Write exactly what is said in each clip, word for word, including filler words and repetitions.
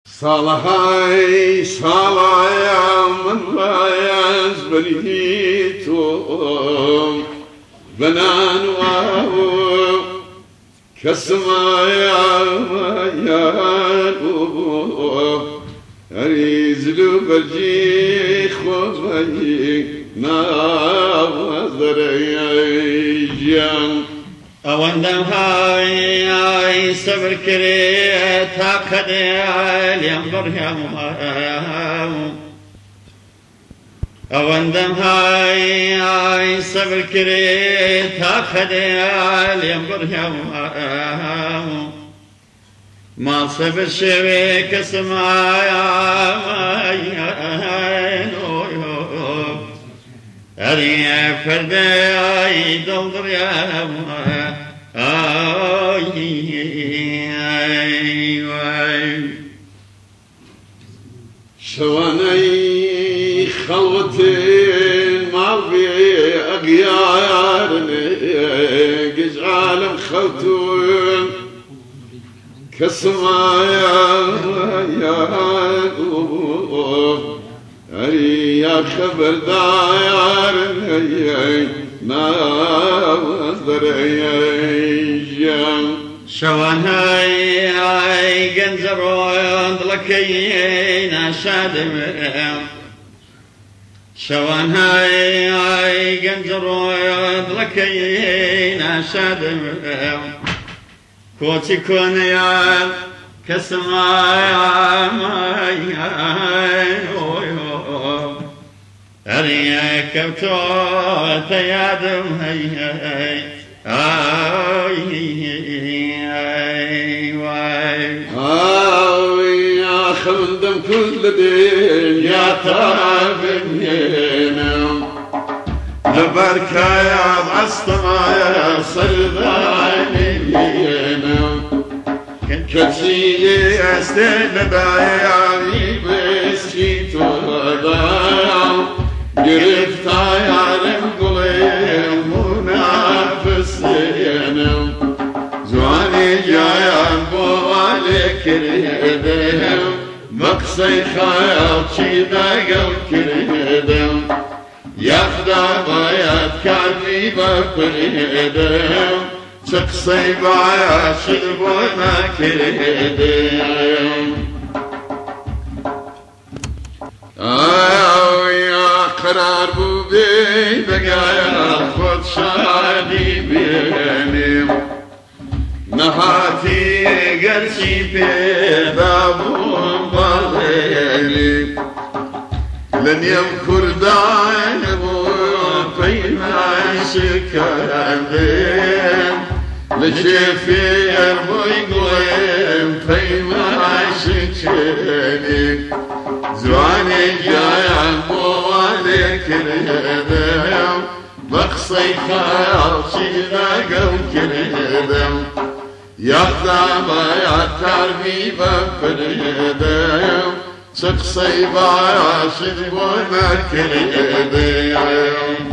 صالحاي صالحاي من لا يزبريتو بنان واو كسمايا مايانو أريزلو برجي خوفي ناظري جان أوندم هاي هاي صبر كري تاخد الينظر يا مهام أوندم هاي هاي صبر كري تاخد الينظر يا مهام ما صبر شوي كسمايا أري فرداي دور يا ما شواني خلوتي ما في أغيار قجعال خوتون كسمايا يا أري يا خبر داير هي ناظر يجان شوان هاي هاي جنزروند لكينا شادم شوان هاي هاي جنزروند لكينا شادم كوتي كونيان كسمايا مايا أريا كبتو تيادم هي هي آي آي واي آي يا خلدم كل دين يا تابنينم لبركة يا عصطما يا صردانينم كتسيلي أستيل بايعي بسكيتو ضايع قرفت عيارم قليم منافسينم زواني جايان بوالي كريدم مقصي خيال شيدا قل كريدم يخدا بايات كارني بكريدم تقصي بايات شربونا كريدم آه يا قرار بو بي بقايا خود شادي بينيم نهاتي قرشي بيدا بوم باليني لن يمكر داين بو بينا شكاين لشيفي يربو يقليم بينا شكايني زواني جايان بوالي كريدم بقصي خيال شيدا قل كريدم يخدا بايا تربي بكريدم تقصي بايا شدبونا كريدم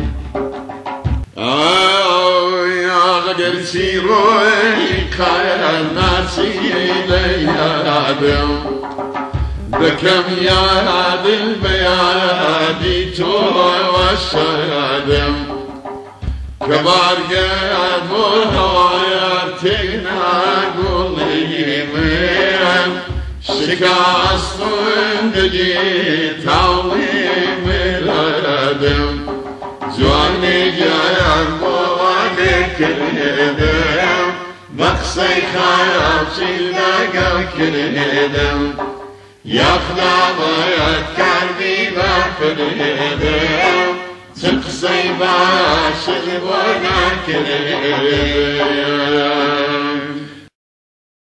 آه يا غدر سيروي خيال ناسي ليادم بكم يا هذا البيادي توي والشادم كبار قاد والهوايا تقنا قولي من شكاست وندجي تاوي ميلادم زواني جايان بوالي كريدم مقصي خيال شيدا قل كريدم يخدا بايات كاربي بكريدم تقصي باشر بونا كريدم